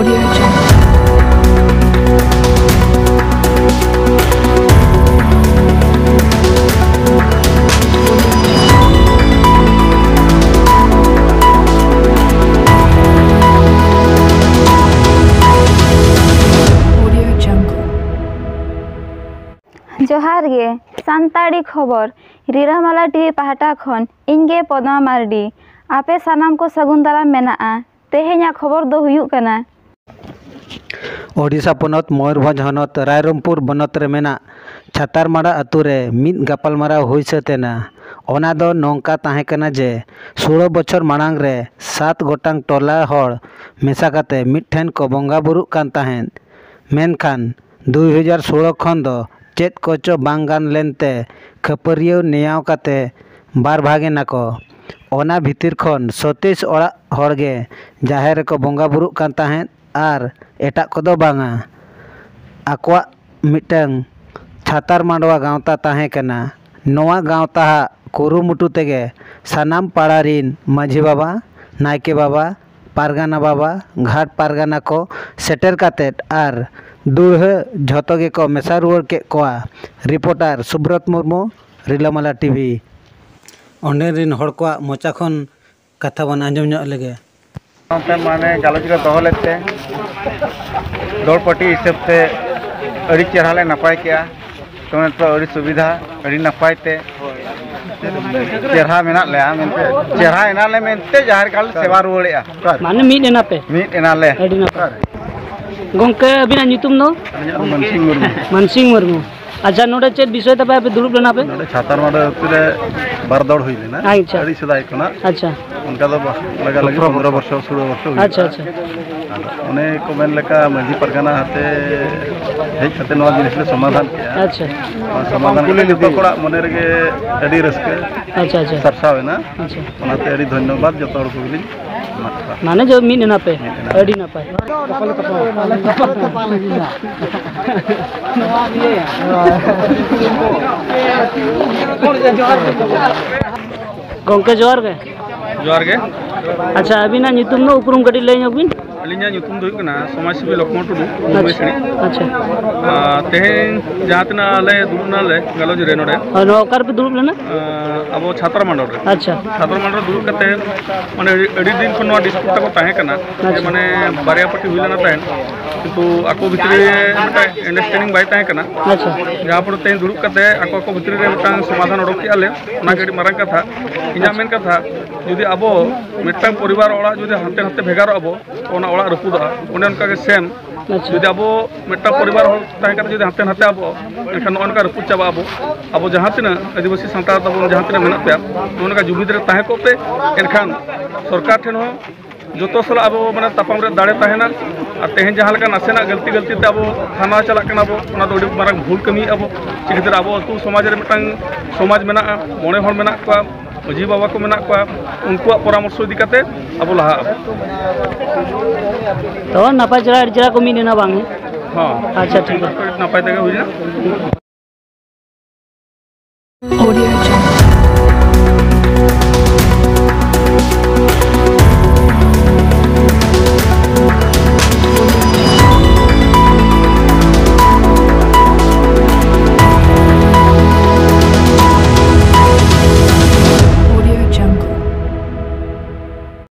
Audio Jungle. जोहार गे सानताड़ी खबर रिरामाला TV पाहटा खन इनगे पदमा मार्डी आपे सानाम को सगुन दाराम मेनाआ तेहेኛ खबर दो हुयुग कना ओडिशा पनत मयूरभंज हनत रायरंगपुर बनत रे मेना छातारमाड़ा अतु रे मिद गापालमाराव हुई सतेना ओना दो नोंका ताहे कना जे 16 बछर मांग रे 7 गोटांग टोला हड़ मेसा काते मिठेन को बंगा बुरु कान ताहेन मेनखान 2016 खन दो चेत कोचो बांग गान लेनते खपरियो नेयाव काते बार भागे नाको ओना भितिर खन 37 ओड़ा हड़गे जाहेर को बंगा बुरु कान ताहेन आर एटा कोदो बांगा आकवा मिटंग छातार मांडवा गांवता ताहे कना नोवा गांवता कुरुमुटु तेगे सानाम पाड़ारीन माझी बाबा नायके बाबा पारगाना बाबा घाट पारगाना को सेटर कातेट आर दूह झोतोगे को मेसा रुआड़ के कोआ रिपोर्टर सुब्रत मुर्मू रिलामाला टीवी ओंडे रिन हड़ को मोचा खन कथा बन आंजम ᱧᱚᱜ लेगे माने गालोच को दोहो लेते दौड़पट्टी हिसाब से अड़ी चेहरा ले नपाय किया तो अड़ी सुविधा अड़ी नपाय ते चेहरा मेना ले मेनते चेहरा एना ले मेनते जहार काल सेवा रुआड़ेआ माने मीड एना ले अड़ी नपाय गोंके अबिना ᱧᱩᱛᱩᱢ दो मनसिंह मुर्मू अच्छा नोडे चेत विषय तबे पे दुरुब लेना पे नोडे छातारमाड़ा अतुरे बार दौड़ हुई लेना अच्छा अड़ी सदाय कोना अच्छा उनका तो लगा लगी 15 वर्ष 16 वर्ष अच्छा अच्छा उन्हें को मेन लेका माझी परगाना हाते हेज खाते नवा जिनिस ले समाधान किया अच्छा समाधान के जतो कोड़ा मने रेगे अड़ी रस्के अच्छा अच्छा सरसावे ना अच्छा ओनाते अड़ी धन्यवाद जतो हड़ को गिली माने जो मीड एना पे अड़ी ना पाए गोंके जोहार के अच्छा अबिना ᱧᱩᱛᱩᱢ नो उपरुम कटी ले ᱧᱚᱜबिन अलिंजा ᱧᱩᱛᱩᱢ दो हुकना समाज सेवी लक्ष्मण टुडू मुंबईसणी अच्छा तेहेन जहातना ले दुरुना ले गालोज रे नोडे और ओकर पे दुरुब लेना अब छातारमाड़ा रे अच्छा छातारमाड़ा दुरुब कते माने अड़ी दिन खन नो डिस्प्यूट को ताहे कना माने बारिया पट्टी हुई लेना ताहे किंतु आको भितरी अंडरस्टैंडिंग बाय ताहे कना अच्छा जहां पर तेन दुरुब कते आको भितरी रे मिटांग समाधान ओडक के आले ना गडी मारंग कथा इना मेन कथा जुदी अब मिटांग परिवार ओड़ा जुदी हाते हाते भेगार अब ओना ओड़ा रपुदा ओने उनका के सेम जुदी अब मिटांग परिवार ताहे कते जुदी हाते हाते अब एनखान ओनका रपुद चाबा अब जहां तिना आदिवासी संतान तब जहां तिना मेना पे ओनका जुबिद रे ताहे को पे एनखान सरकार ठेन हो जो साल अब माने तापाम रे दाड़े ताहेना और तेहन जहां लगा नासेना गलती ते अब थाना चला कना अब ओना दो मारंग भूल कमी अब चिकितर अब अतु समाज रे मिटांग समाज मेना मोणे हर मेना को माझी बाबा को मेना को उनको परामर्श इदी काते अब लहा तो नपाय जरा को मीड एना बांग हां अच्छा ठीक है नपाय तेगे हुई ना Audio Jungle.